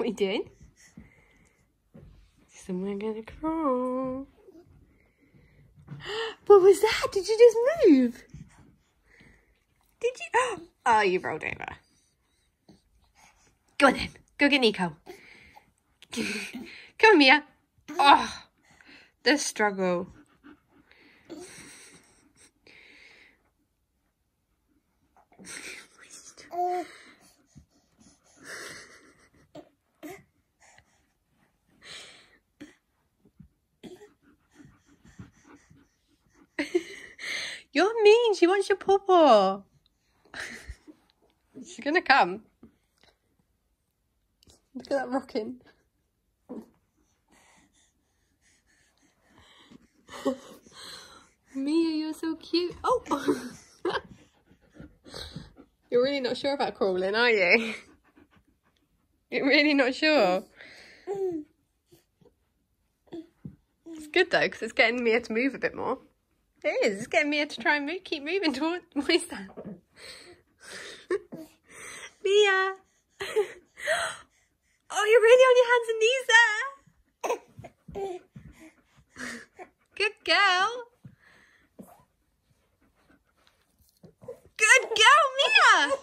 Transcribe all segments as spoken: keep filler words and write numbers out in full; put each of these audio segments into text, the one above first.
What are you doing? Somewhere gonna crawl. What was that? Did you just move? Did you? Oh, you rolled over. Go on then. Go get Nico. Come on, Mia. Oh, the struggle. You're mean. She wants your pawpaw. She's gonna come. Look at that rocking. Mia, you're so cute. Oh! You're really not sure about crawling, are you? You're really not sure? It's good though, because it's getting Mia to move a bit more. It is. It's getting Mia to try and move, keep moving toward... What is that? Mia! Oh, you're really on your hands and knees there! Good girl! Good girl, Mia!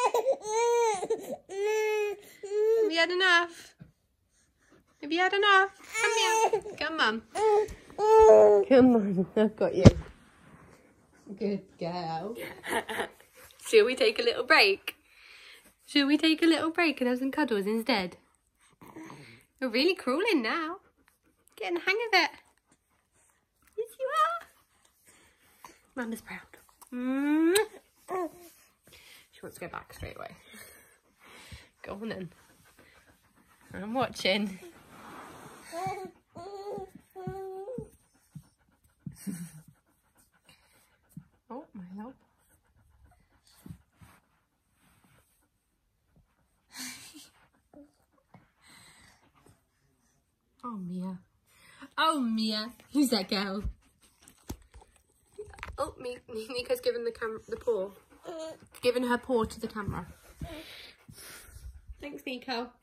Have you had enough? Have you had enough? Come here. Come on. Come on, I've got you. Good girl. Shall we take a little break? Shall we take a little break and have some cuddles instead? You're really crawling now. Getting the hang of it. Yes, you are. Mama's proud. Mm. She wants to go back straight away. Go on then. I'm watching. Oh, my love. Oh, Mia. Oh, Mia. Who's that girl? Oh, me. Nico's given the cam the paw. Giving her paw to the camera. Thanks, Nico.